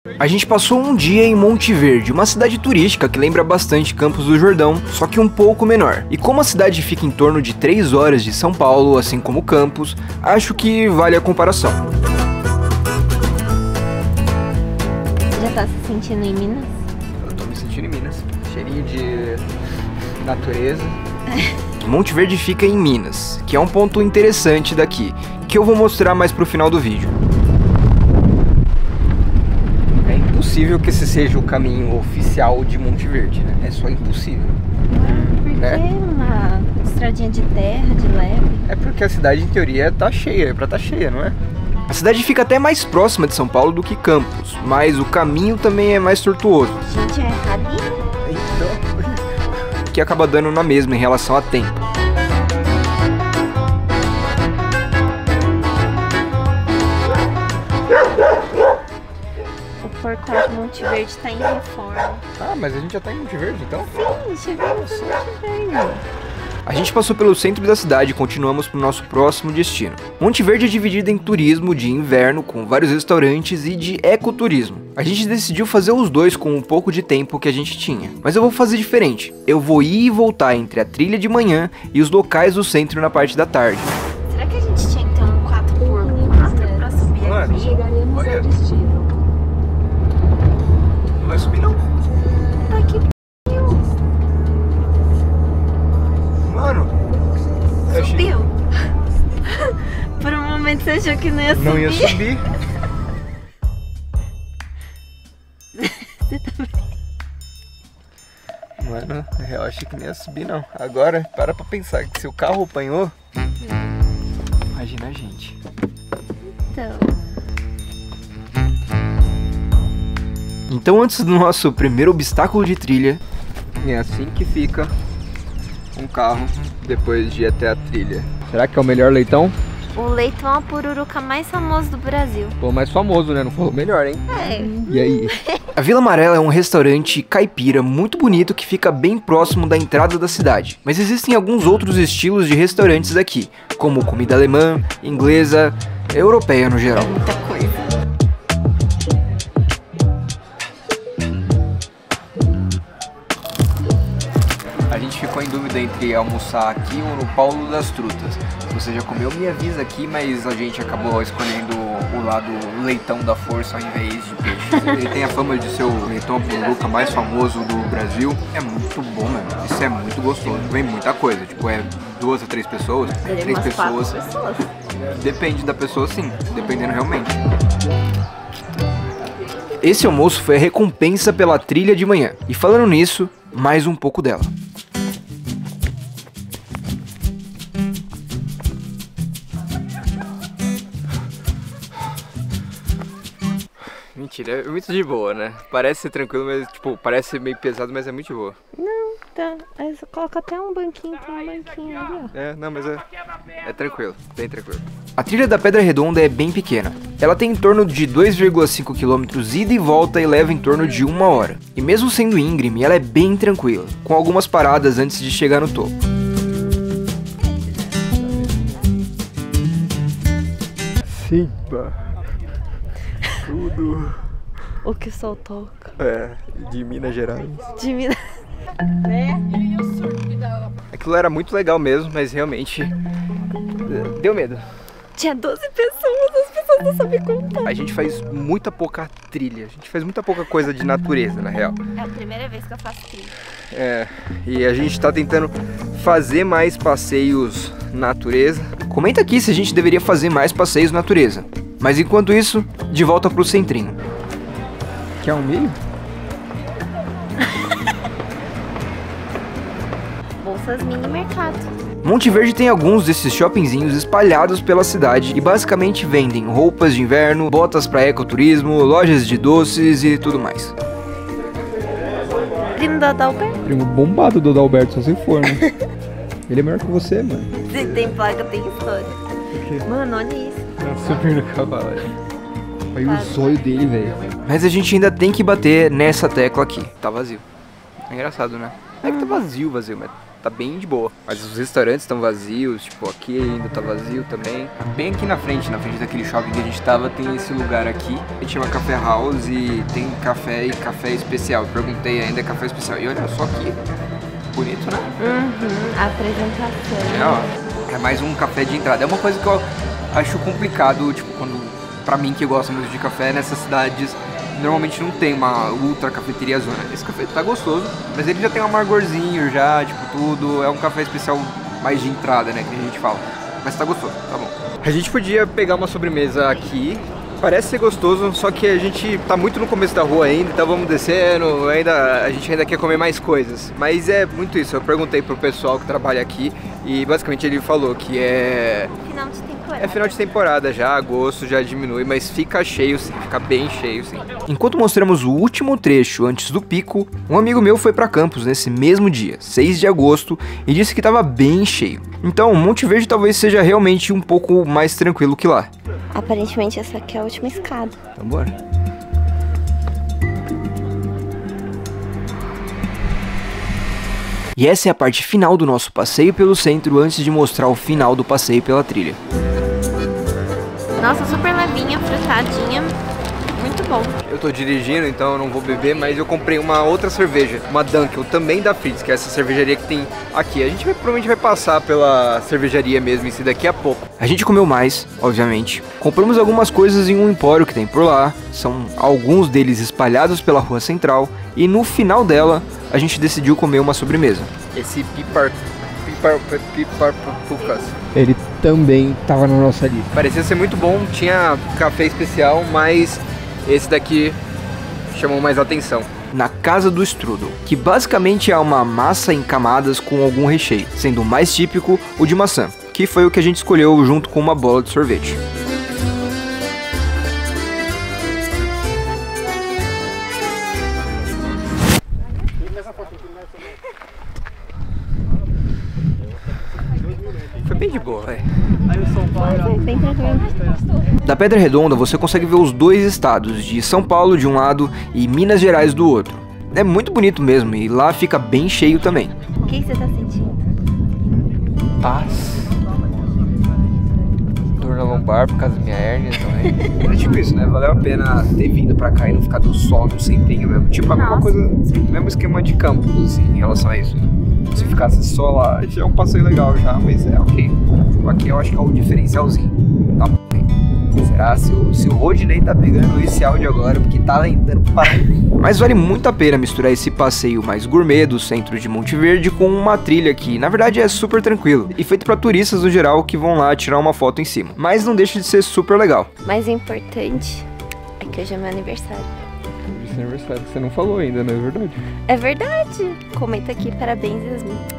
A gente passou um dia em Monte Verde, uma cidade turística que lembra bastante Campos do Jordão, só que um pouco menor. E como a cidade fica em torno de 3 horas de São Paulo, assim como Campos, acho que vale a comparação. Já tá se sentindo em Minas? Eu tô me sentindo em Minas, cheirinho de natureza. Monte Verde fica em Minas, que é um ponto interessante daqui, que eu vou mostrar mais pro final do vídeo. É impossível que esse seja o caminho oficial de Monte Verde, né? É só impossível. Porque uma estradinha de terra, de leve. É porque a cidade, em teoria, tá cheia, é pra tá cheia, não é? A cidade fica até mais próxima de São Paulo do que Campos, mas o caminho também é mais tortuoso. Gente, é erradinho. Então, que acaba dando na mesma em relação a tempo. O portal de Monte Verde tá em reforma. Ah, mas a gente já tá em Monte Verde, então? Sim, chegamos em Monte Verde. A gente passou pelo centro da cidade e continuamos para o nosso próximo destino. Monte Verde é dividido em turismo de inverno, com vários restaurantes, e de ecoturismo. A gente decidiu fazer os dois com um pouco de tempo que a gente tinha. Mas eu vou fazer diferente. Eu vou ir e voltar entre a trilha de manhã e os locais do centro na parte da tarde. Será que a gente tinha que ter um 4x4 pra subir aqui? Chegaremos ao destino. Não vai subir não. Tá aqui. Mano, eu achei... Subiu. Por um momento você achou que não ia subir. Não ia subir. Você tá bem? Mano, eu achei que não ia subir não. Agora, para pra pensar que se o carro apanhou, imagina a gente. Então antes do nosso primeiro obstáculo de trilha, é assim que fica um carro depois de ir até a trilha. Será que é o melhor leitão? O leitão é a pururuca mais famoso do Brasil. Pô, mais famoso, né? Não falou melhor, hein? É. E aí? A Vila Amarela é um restaurante caipira muito bonito que fica bem próximo da entrada da cidade. Mas existem alguns outros estilos de restaurantes aqui, como comida alemã, inglesa, europeia no geral. Muita coisa. A gente ficou em dúvida entre almoçar aqui ou no Paulo das Trutas. Se você já comeu, me avisa aqui, mas a gente acabou escolhendo o lado leitão da força ao invés de peixe. Ele tem a fama de ser o leitão pururuca mais famoso do Brasil. É muito bom, mano. Isso é muito gostoso. Vem muita coisa, tipo, é 2 a 3 pessoas. 3 pessoas. Depende da pessoa, sim. Dependendo realmente. Esse almoço foi a recompensa pela trilha de manhã. E falando nisso, mais um pouco dela. Mentira, é muito de boa, né? Parece ser tranquilo, mas tipo, parece ser meio pesado, mas é muito de boa. Não, tá. Aí você coloca até um banquinho, tem um banquinho ali, ó. É, não, mas é tranquilo, bem tranquilo. A trilha da Pedra Redonda é bem pequena. Ela tem em torno de 2,5 km ida e volta e leva em torno de 1 hora. E mesmo sendo íngreme, ela é bem tranquila, com algumas paradas antes de chegar no topo. Simba. Tudo. O que o sol toca. É, de Minas Gerais. De Minas. Aquilo era muito legal mesmo, mas realmente deu medo. Tinha 12 pessoas, as pessoas não sabem contar. A gente faz muita pouca trilha, a gente faz muita pouca coisa de natureza, na real. É a primeira vez que eu faço trilha. É, e a gente tá tentando fazer mais passeios natureza. Comenta aqui se a gente deveria fazer mais passeios natureza. Mas enquanto isso, de volta pro centrinho. Quer um milho? Bolsas mini mercado. Monte Verde tem alguns desses shoppingzinhos espalhados pela cidade e basicamente vendem roupas de inverno, botas para ecoturismo, lojas de doces e tudo mais. Primo do Adalberto. Primo bombado do Adalberto, só se for, né? Ele é melhor que você, mano. Se tem placa, tem história. Mano, olha isso. Super no cavalo. Olha o zóio dele, velho. Mas a gente ainda tem que bater nessa tecla aqui. Tá vazio. É engraçado, né? É que tá vazio, mas tá bem de boa. Mas os restaurantes estão vazios, tipo, aqui ainda tá vazio também. Bem aqui na frente daquele shopping que a gente tava, tem esse lugar aqui. A gente chama Café House e tem café e café especial. Eu perguntei, ainda é café especial. E olha só que bonito, né? A apresentação. É mais um café de entrada. É uma coisa que eu acho complicado, tipo, pra mim que gosta muito de café, nessas cidades normalmente não tem uma ultra cafeteria zona. Esse café tá gostoso, mas ele já tem um amargorzinho já, tipo, tudo. É um café especial mais de entrada, né, que a gente fala. Mas tá gostoso, tá bom. A gente podia pegar uma sobremesa aqui. Parece ser gostoso, só que a gente tá muito no começo da rua ainda, então vamos descendo, a gente ainda quer comer mais coisas. Mas é muito isso, eu perguntei pro pessoal que trabalha aqui e basicamente ele falou que é Final de temporada. É final de temporada já, agosto já diminui, mas fica cheio sim, fica bem cheio sim. Enquanto mostramos o último trecho antes do pico, um amigo meu foi pra Campos nesse mesmo dia, 6 de agosto, e disse que tava bem cheio. Então, Monte Verde talvez seja realmente um pouco mais tranquilo que lá. Aparentemente essa aqui é a última escada. Então bora. E essa é a parte final do nosso passeio pelo centro antes de mostrar o final do passeio pela trilha. Nossa, super levinha, frutadinha. Muito bom. Eu tô dirigindo, então eu não vou beber, mas eu comprei uma outra cerveja, uma Dunkel, também da Fritz, que é essa cervejaria que tem aqui. A gente provavelmente vai passar pela cervejaria mesmo em si daqui a pouco. A gente comeu mais, obviamente. Compramos algumas coisas em um empório que tem por lá. São alguns deles espalhados pela rua central. E no final dela, a gente decidiu comer uma sobremesa. Esse piparpucas. Ele também tava na nossa lista. Parecia ser muito bom, tinha café especial, mas esse daqui chamou mais atenção. Na Casa do Strudel, que basicamente é uma massa em camadas com algum recheio, sendo o mais típico o de maçã, que foi o que a gente escolheu junto com uma bola de sorvete. Foi bem de boa, velho. Foi bem tranquilo. Da Pedra Redonda você consegue ver os dois estados, de São Paulo de um lado e Minas Gerais do outro. É muito bonito mesmo e lá fica bem cheio também. O que você tá sentindo? Paz. Dor na lombar por causa da minha hérnia também. É tipo isso, né? Valeu a pena ter vindo pra cá e não ficar do sol no centrinho mesmo. Tipo, a mesma coisa, mesmo esquema de campus, assim, em relação a isso. Se ficasse só lá, já é um passeio legal já, mas é ok. Aqui eu acho que é o diferencialzinho. Tá bom. Será se o Rodney tá pegando esse áudio agora, porque tá lembrando para. Mas vale muito a pena misturar esse passeio mais gourmet do centro de Monte Verde com uma trilha que, na verdade, é super tranquilo e feito para turistas no geral que vão lá tirar uma foto em cima. Mas não deixa de ser super legal. Mais importante é que hoje é meu aniversário. Esse aniversário que você não falou ainda, não é verdade? É verdade. Comenta aqui, parabéns, Yasmin.